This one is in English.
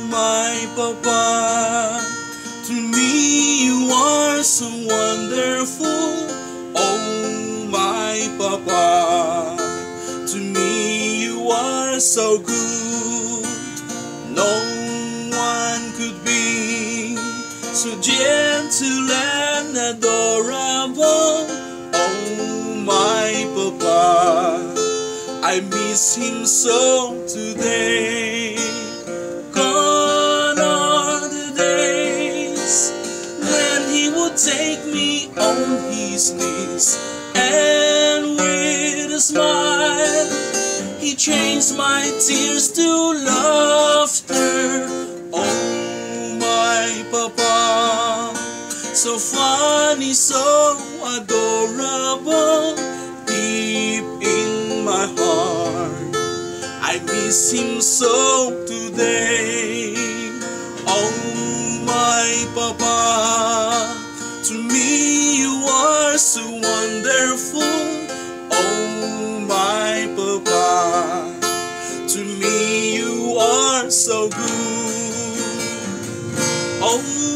my Papa, to me you are so wonderful. Oh, my Papa, to me you are so good. No one could be so gentle and adorable. Oh, my Papa, I miss him so today. Gone are the days when he would take me on his knees, and with a smile he changed my tears to laughter. Oh, my Papa, so funny, so adorable, deep in my heart I miss him so today. Oh, my Papa, to me you are so wonderful. Oh, my Papa, to me you are so good. Oh,